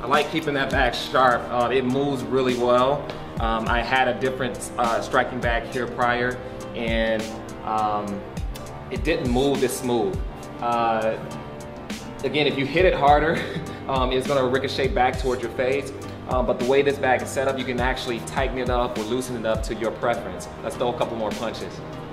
like keeping that bag sharp. It moves really well. I had a different striking bag here prior, and it didn't move this smooth. Again, if you hit it harder, it's gonna ricochet back towards your face. But the way this bag is set up, you can actually tighten it up or loosen it up to your preference. Let's throw a couple more punches.